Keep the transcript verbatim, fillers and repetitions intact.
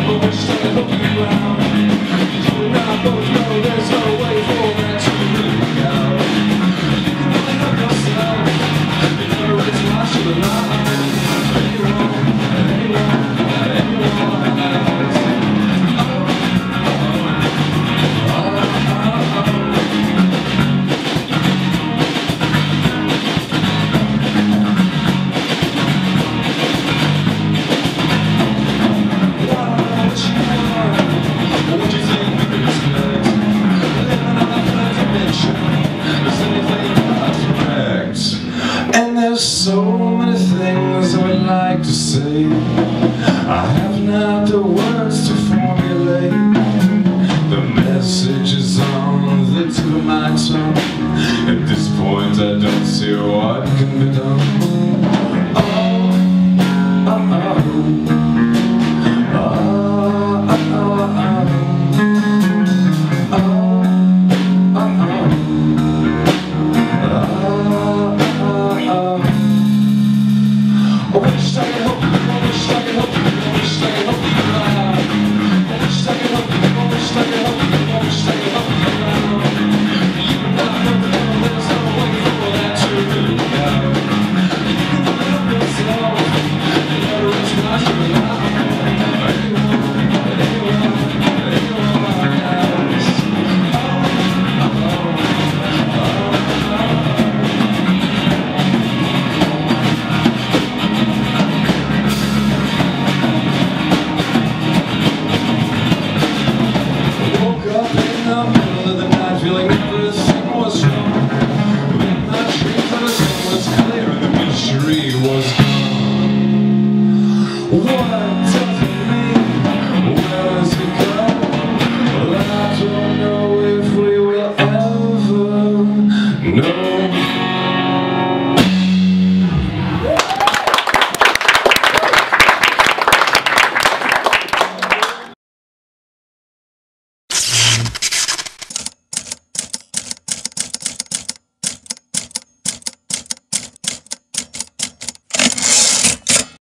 So many things I would like to say. I have not the words to formulate. The message is on the tip of my tongue. At this point I don't see what can be done. Oh, oh, oh.